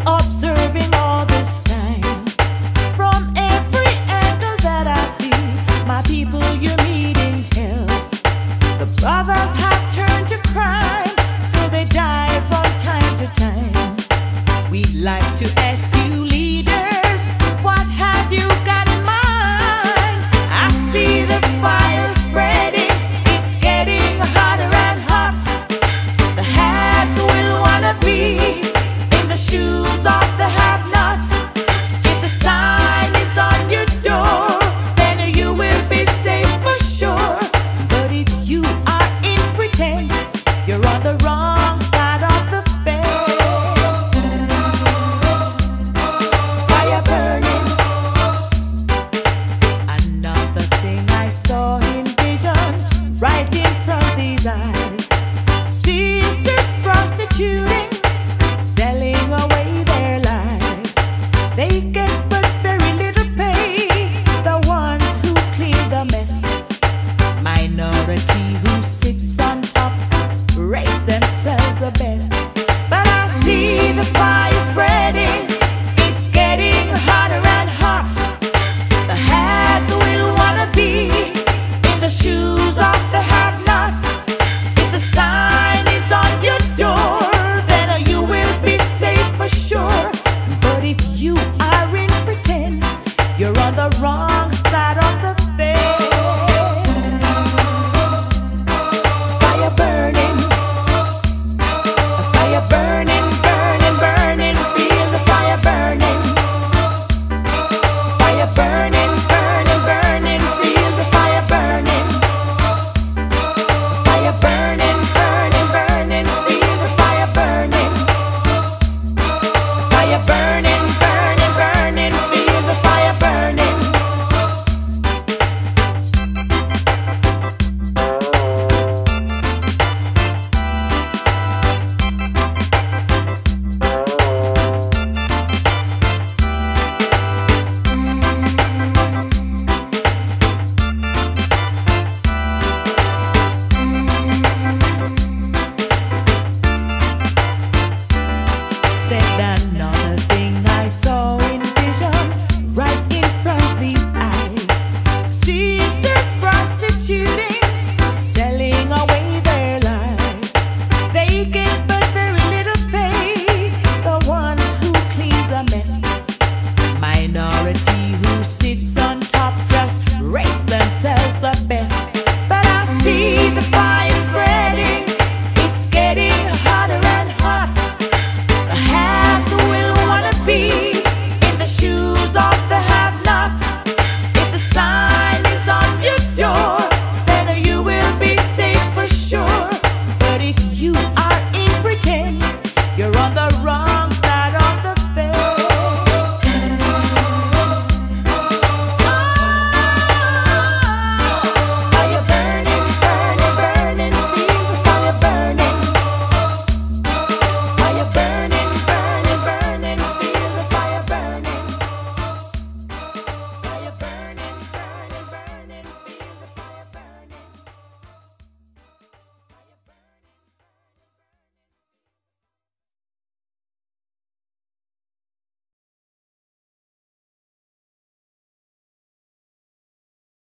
observing all this time. From every angle that I see, my people, you're needing help. The brothers have turned to crime, so they die from time to time. We'd like to ask you leaders, what have you got in mind? I see the fire spreading, it's getting hotter and hot. The haves will wanna be in the shoes of the have-nots. If the sign is on your door, then you will be safe for sure. But if you are in pretense, you're on the wrong side of the fence. Fire burning. Another thing I saw in vision, right in front of these eyes. Sisters prostituting, selling away their lives. They get but very little pay, the ones who clean the mess. Minority who sits on top, raise themselves the best. But I see the fire